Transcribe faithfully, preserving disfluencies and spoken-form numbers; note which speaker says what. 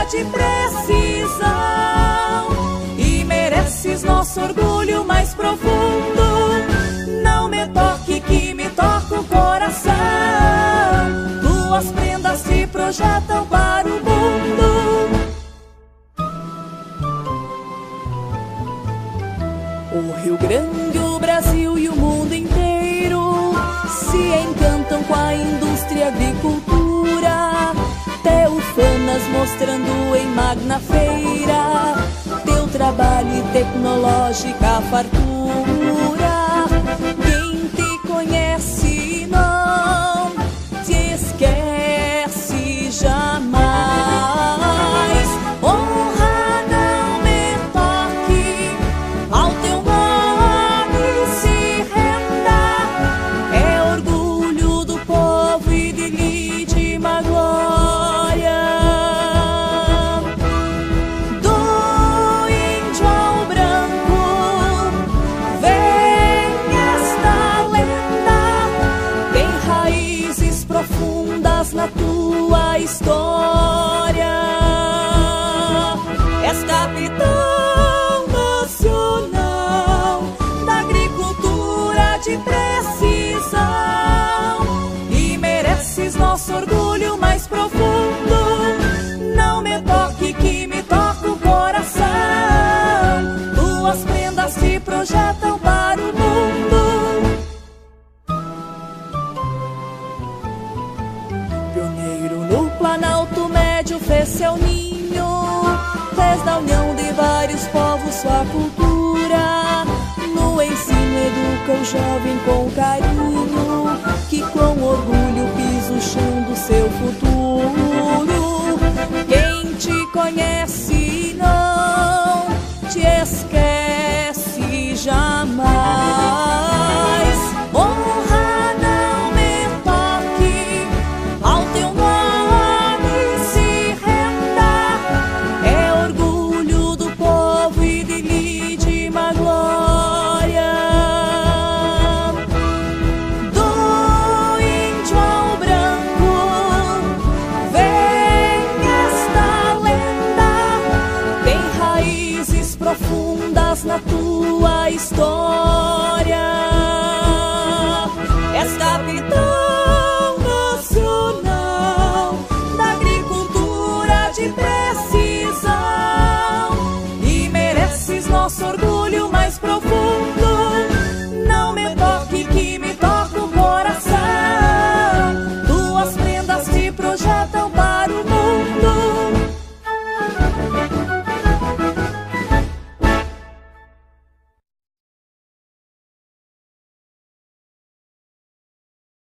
Speaker 1: de precisão e mereces nosso orgulho mais profundo. Não me toque que me toca o coração, tuas prendas se projetam para o mundo. O Rio Grande, o Brasil e o mundo inteiro se encantam com a indústria e agricultura. Teufanas mostrando em magna feira teu trabalho e tecnológica fartura. Quem te conhece não te esquece jamais. Honra não me toque, ao teu nome se renda. É orgulho do povo e de legítima glória. Do índio ao branco vem esta lenda, tem raízes profundas na tua história. És capitão nacional da agricultura de precisão e mereces nosso orgulho mais profundo. Não me toque que me toca o coração, tuas prendas se projetam para o mundo. Pioneiro no Planalto Médio fez seu ninho, fez da união de vários povos sua cultura. No ensino educa o jovem com carinho, que com orgulho pisa o chão do seu futuro. Quem te conhece não te esquece jamais. Honra não me toque, ao teu nome se renda. É orgulho do povo e de legítima glória. Do índio ao branco vem esta lenda, tem raízes profundas na tua história. És capitão nacional da agricultura de precisão e mereces nosso orgulho mais profundo. Não me toque que me